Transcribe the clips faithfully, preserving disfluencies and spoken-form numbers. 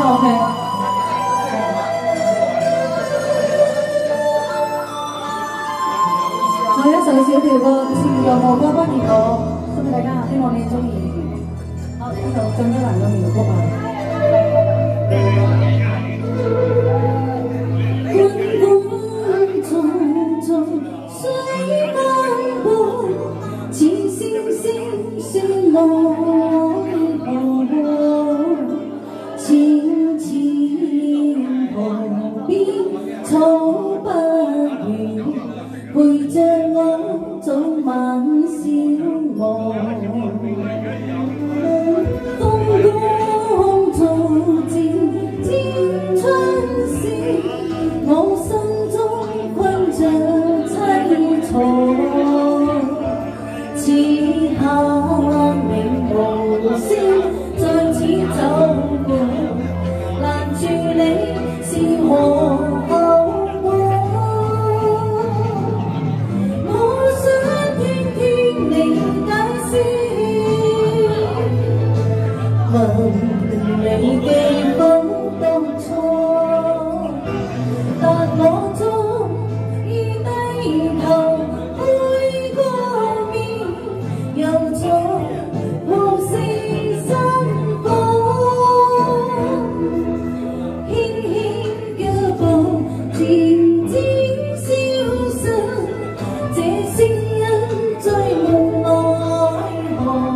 OK。我一首小調歌，就是由無歌幫兒歌，送俾大家，希望你中意。好，呢首張一蘭嘅民歌版。滾滾重重水漫步，情星星星來過，青青河邊草不語。 陪着我早晚消磨，風光造漸漸春時，我心中困着凄楚。此刻明無聲，在此走過，攔住你是何？ 問你記否當初，但我終於低頭背過面，又再無聲心慌，輕輕腳步漸漸消失，這聲音追夢奈何。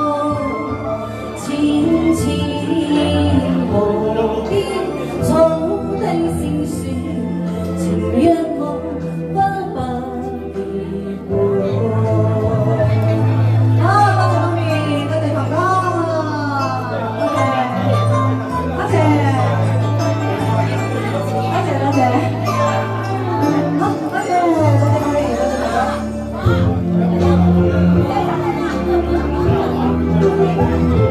淺淺河邊，草低小樹，情讓我花不離過。好，多謝媽咪，多謝哥哥，多謝，多謝，多謝，多謝，好，多謝，多謝媽咪，多謝哥哥。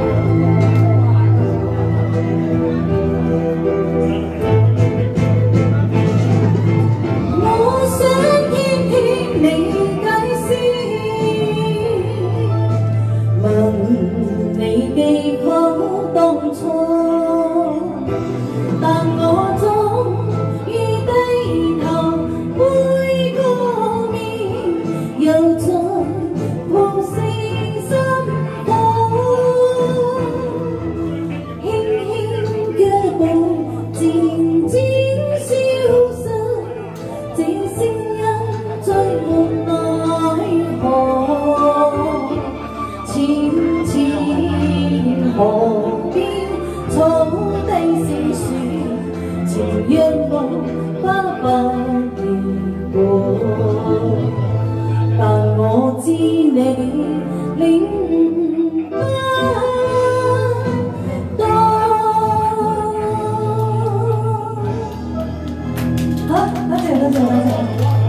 你記否當初？但我終於低頭背過面，又再無聲心慌，輕輕腳步漸漸消失，這聲音追夢奈何。 淺淺河邊，草低小樹，情讓我花不離過。但我知你領悟不多。好，多謝多謝多謝。